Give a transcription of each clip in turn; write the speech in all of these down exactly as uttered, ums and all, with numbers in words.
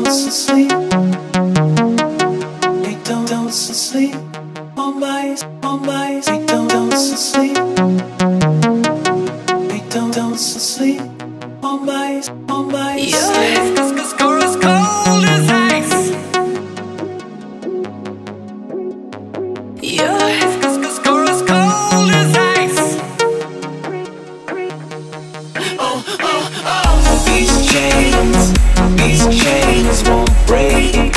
don't sleep. They don't don't sleep. On my on my. They don't don't sleep. They don't don't sleep. On my on my. Your score is cold as ice. Your score is cold as ice. Oh oh oh. These chains, these chains won't break.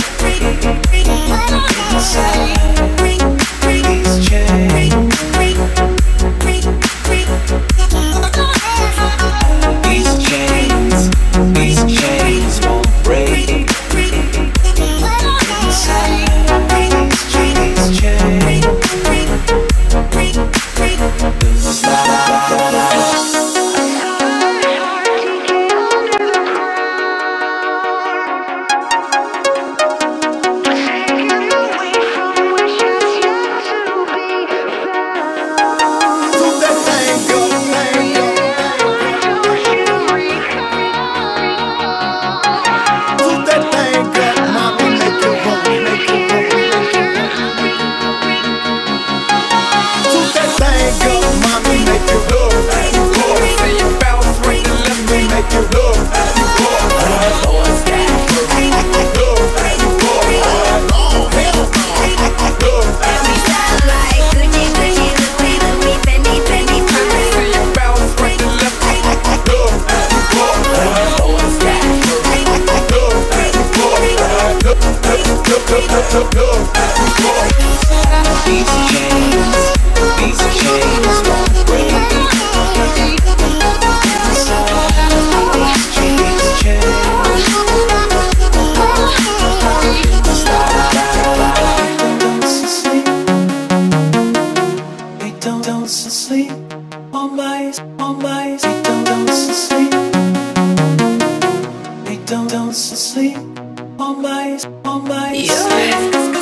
Inside these chains. These chains, these chains won't break. Inside these chains, chains. These chains, these chains won't break. These chains, chains. They don't don't sleep. On my on my. They don't don't sleep. They don't don't sleep. On my on my.